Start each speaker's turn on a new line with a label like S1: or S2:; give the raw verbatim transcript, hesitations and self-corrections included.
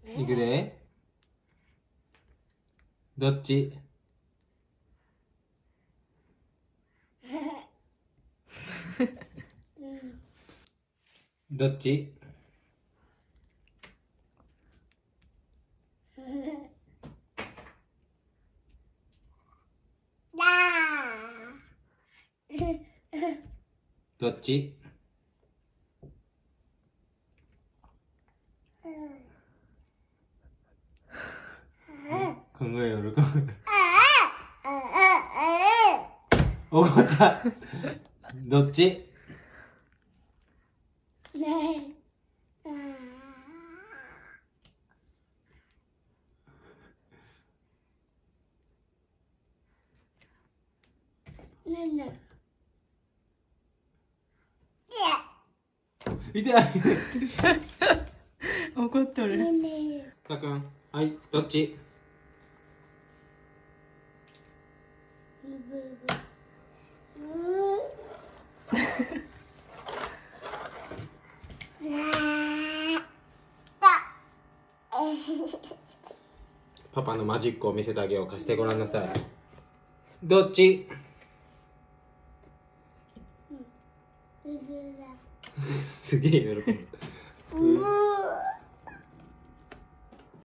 S1: いくで。どっち？どっち？どっち？考えよる。怒った。どっち？痛い。
S2: 怒っとる。
S1: たくん、はい、どっち？パパのマジックを見せてあげよう。貸してごらんなさい。どっち？すげえ喜ぶ。